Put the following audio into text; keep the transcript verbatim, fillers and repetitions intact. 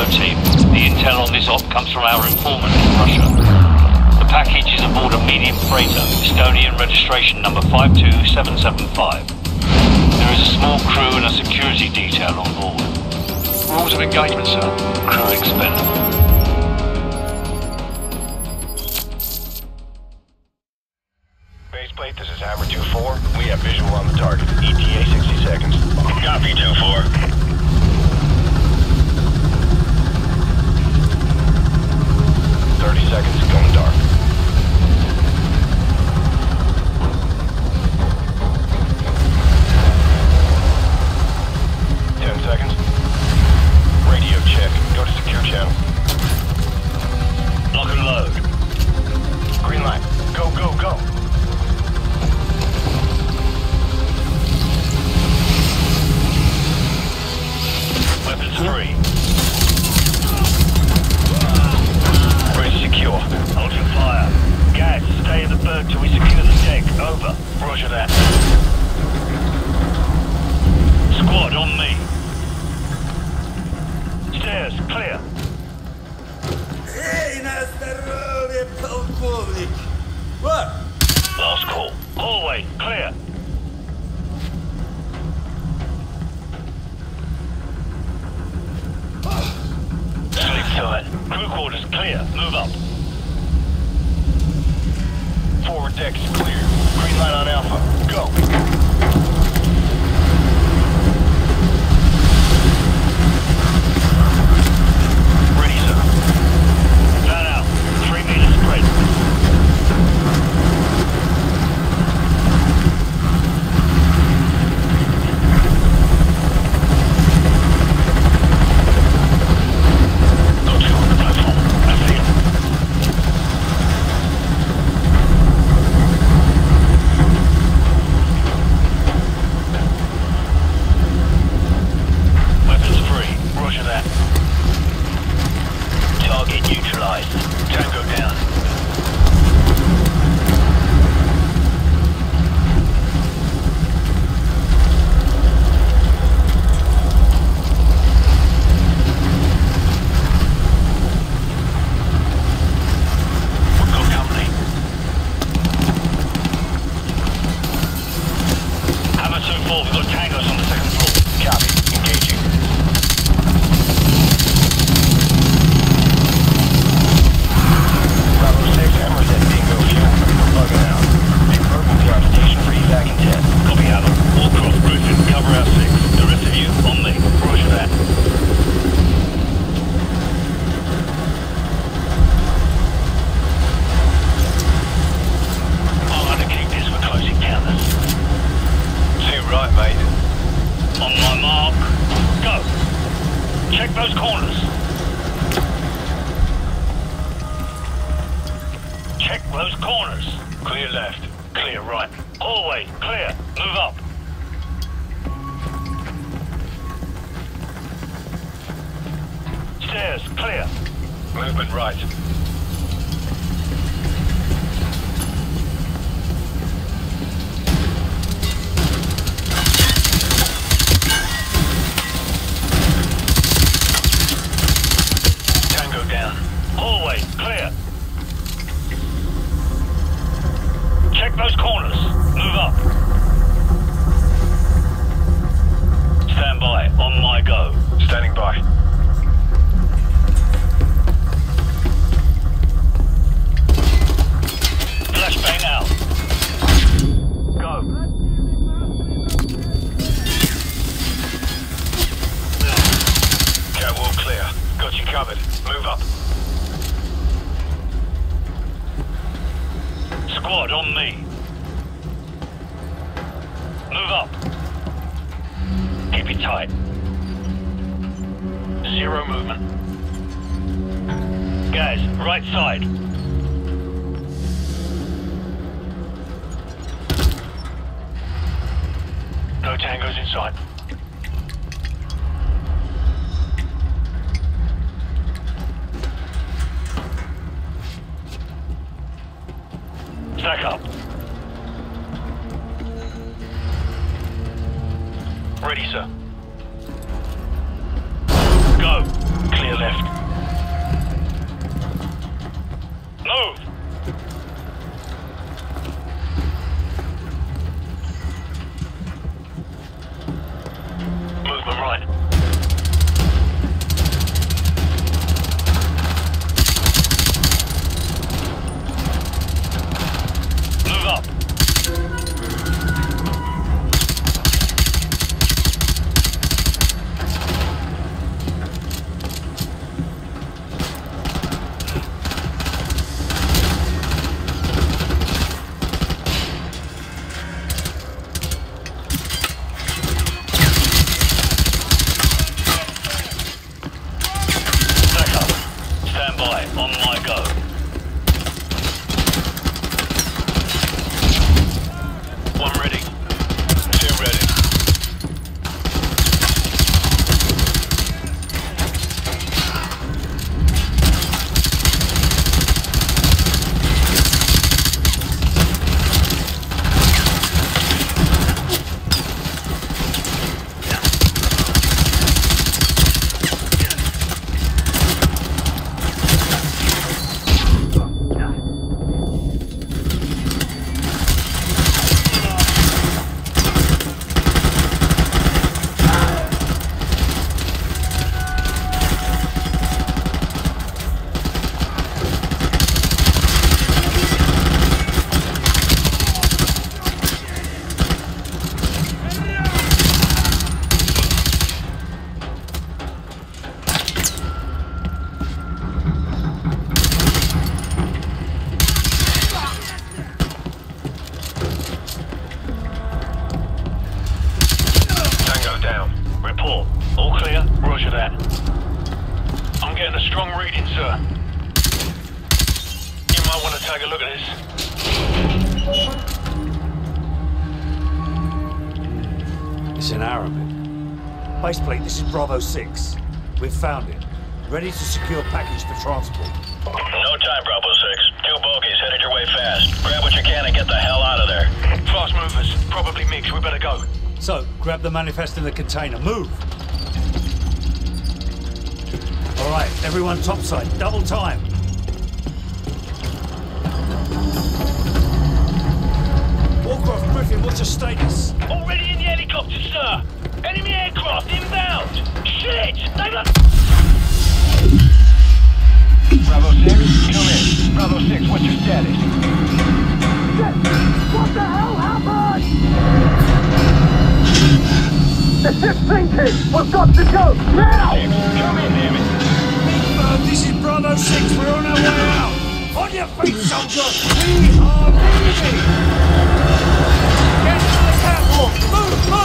team. The intel on this op comes from our informant in Russia. The package is aboard a medium freighter, Estonian registration number five two seven seven five. There is a small crew and a security detail on board. Rules of engagement, sir. Crew expendable. Baseplate, this is Hammer two four. We have visual on the target. E T A sixty seconds. Copy, two four. thirty seconds, going dark. ten seconds. Radio check. Go to secure channel. Lock and load. Green light. Go, go, go. Weapons free. Bridge secure. Ultra fire. Gas, stay in the berg till we secure the deck. Over. Roger that. Squad on me. Stairs clear. Эй, на здоровье, полковник! What? Last call. Hallway clear. Sleep tight. Crew quarters clear. Move up. Forward deck is clear. Green light on Alpha. Go. Ready, sir. Fan out. Three meters spread. Got you on the platform. I see it. Weapons free. Roger that. Target neutralized. Tango down. We've got company. Hammer two four, we've got tangos on the second floor. Copy. Engaging. Bravo six, Hammer's at bingo fuel. We're bugging out. Big Bird will be on station for evac in ten. Copy, Hammer. Wallcroft, Griffin, cover our six. The rest of you, on me. Roger that. I'm gonna keep this for close encounters. Too right, mate. On my mark. Go. Check those corners. Check those corners. Clear left. Clear right. Hallway, clear. Move up. Stairs, clear. Movement right. Tango down. Hallway, clear. Check those corners. Move up. Stand by. On my go. Standing by. Flashbang out. Go. Catwalk clear. Got you covered. Move up. Squad on me. Move up. Keep it tight. Zero movement. Guys, right side. No tangos inside. Stack up. Ready, sir. Go. Clear left. left. Move! Movement right. Move up! On my go. One ready. Two ready. Report. All clear? Roger that. I'm getting a strong reading, sir. You might want to take a look at this. It's in Arabic. Baseplate, this is Bravo six. We've found it. Ready to secure package for transport. No time, Bravo six. Two bogies headed your way fast. Grab what you can and get the hell out of there. Fast movers. Probably mixed. We better go. So, grab the manifest in the container. Move! All right, everyone topside. Double time. Warcraft Griffin, what's your status? Already in the helicopter, sir! Enemy aircraft inbound! Shit! They've got... Bravo six, come in. Bravo six, what's your status? What the hell happened? The ship's sinking! We've got to go! Now! Six, come in, damn it. Uh, this is Bravo six. We're on our way out. On your feet, soldier! We are leaving! Get to the catwalk! Move, move!